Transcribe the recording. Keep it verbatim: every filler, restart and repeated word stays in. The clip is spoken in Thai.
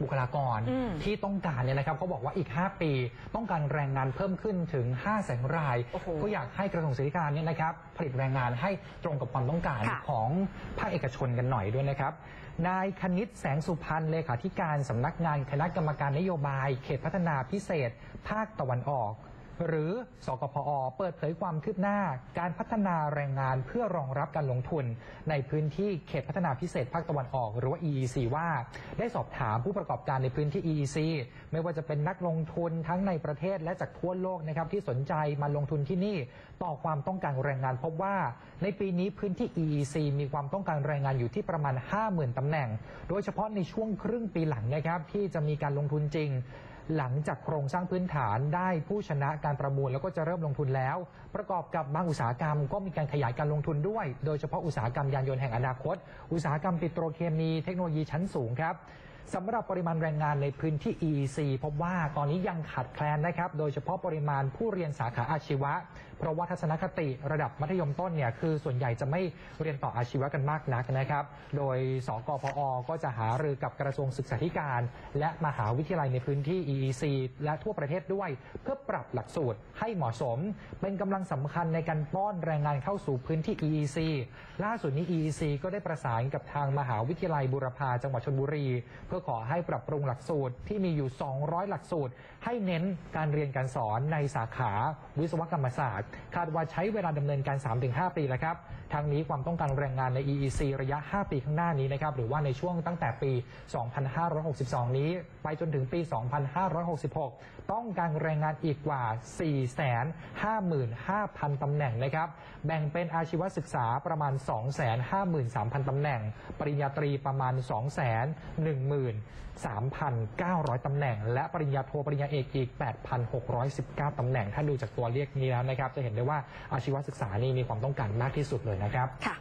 บุคลากรที่ต้องการเนี่ยนะครับเขาบอกว่าอีกห้าปีต้องการแรงงานเพิ่มขึ้นถึงห้าแสนรายก็อยากให้กระทรวงศึกษาธิการเนี่ยนะครับผลิตแรงงานให้ตรงกับความต้องการของภาคเอกชนกันหน่อยด้วยนะครับนายคณิตแสงสุพรรณเลขาธิการสำนักงานคณะกรรมการนโยบายเขตพัฒนาพิเศษภาคตะวันออกหรือสกพอเปิดเผยความคืบหน้าการพัฒนาแรงงานเพื่อรองรับการลงทุนในพื้นที่เขตพัฒนาพิเศษภาคตะวันออกหรือว่า อี อี ซี ว่าได้สอบถามผู้ประกอบการในพื้นที่ อี อี ซี ไม่ว่าจะเป็นนักลงทุนทั้งในประเทศและจากทั่วโลกนะครับที่สนใจมาลงทุนที่นี่ต่อความต้องการแรงงานพบว่าในปีนี้พื้นที่ อี อี ซี มีความต้องการแรงงานอยู่ที่ประมาณ ห้าหมื่น ตำแหน่งโดยเฉพาะในช่วงครึ่งปีหลังนะครับที่จะมีการลงทุนจริงหลังจากโครงสร้างพื้นฐานได้ผู้ชนะการประมูลแล้วก็จะเริ่มลงทุนแล้วประกอบกับบางอุตสาหกรรมก็มีการขยายการลงทุนด้วยโดยเฉพาะอุตสาหกรรมยานยนต์แห่งอนาคตอุตสาหกรรมปิโตรเคมีเทคโนโลยีชั้นสูงครับสำหรับปริมาณแรงงานในพื้นที่ อี อี ซี พบว่าตอนนี้ยังขาดแคลนนะครับโดยเฉพาะปริมาณผู้เรียนสาขาอาชีวะเพราะว่าทัศนคติระดับมัธยมต้นเนี่ยคือส่วนใหญ่จะไม่เรียนต่ออาชีวะกันมากนักนะครับโดยสกพอก็จะหารือกับกระทรวงศึกษาธิการและมหาวิทยาลัยในพื้นที่ อี อี ซี และทั่วประเทศด้วยเพื่อปรับหลักสูตรให้เหมาะสมเป็นกำลังสำคัญในการป้อนแรงงานเข้าสู่พื้นที่ อี อี ซี ล่าสุดนี้ อี อี ซี ก็ได้ประสานกับทางมหาวิทยาลัยบูรพาจังหวัดชลบุรีเพื่อขอให้ปรับปรุงหลักสูตรที่มีอยู่สองร้อยหลักสูตรให้เน้นการเรียนการสอนในสาขาวิศวกรรมศาสตร์คาดว่าใช้เวลาดำเนินการ สามถึงห้า ปีแล้วครับทางนี้ความต้องการแรงงานใน อี อี ซี ระยะห้าปีข้างหน้านี้นะครับหรือว่าในช่วงตั้งแต่ปี สองพันห้าร้อยหกสิบสอง นี้ไปจนถึงปี สองพันห้าร้อยหกสิบหก ต้องการแรงงานอีกกว่า สี่แสนห้าหมื่นห้าพัน ตำแหน่งนะครับแบ่งเป็นอาชีวศึกษาประมาณ สองแสนห้าหมื่นสามพัน ตำแหน่งปริญญาตรีประมาณ สองแสนหนึ่งหมื่นสามพันเก้าร้อย ตำแหน่งและปริญญาโทปริญญาเอกอีก แปดพันหกร้อยสิบเก้า ตำแหน่งถ้าดูจากตัวเลขนี้แล้วนะครับจะเห็นได้ว่าอาชีวศึกษานี่มีความต้องการมากที่สุดเลยนะครับ